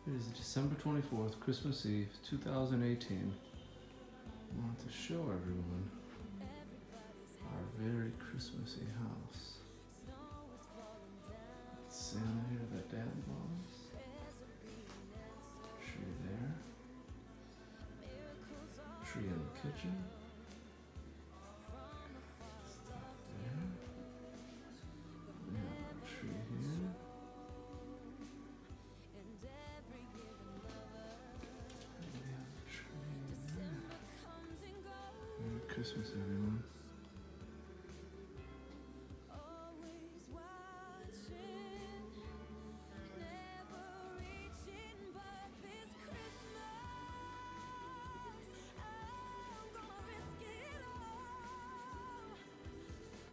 It is December 24th, Christmas Eve, 2018. I want to show everyone our very Christmassy house. Santa here that Dad loves. Tree there. Tree in the kitchen. Stuff there. We have a tree here. And we have a tree there. Merry Christmas, everyone.